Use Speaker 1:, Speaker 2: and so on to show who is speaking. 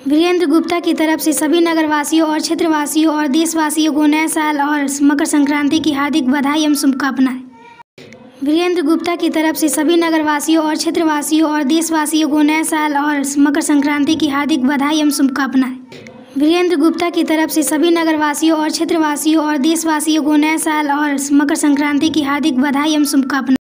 Speaker 1: वीरेंद्र गुप्ता की तरफ से सभी नगरवासियों और क्षेत्रवासियों और देशवासियों को नए साल और मकर संक्रांति की हार्दिक बधाई एवं शुभकामनाएं। वीरेंद्र गुप्ता की तरफ से सभी नगरवासियों और क्षेत्रवासियों और देशवासियों को नए साल और मकर संक्रांति की हार्दिक बधाई एवं शुभकामनाएं। वीरेंद्र गुप्ता की तरफ से सभी नगरवासियों और क्षेत्रवासियों और देशवासियों को नए साल और मकर संक्रांति की हार्दिक बधाई एवं शुभकामनाएं।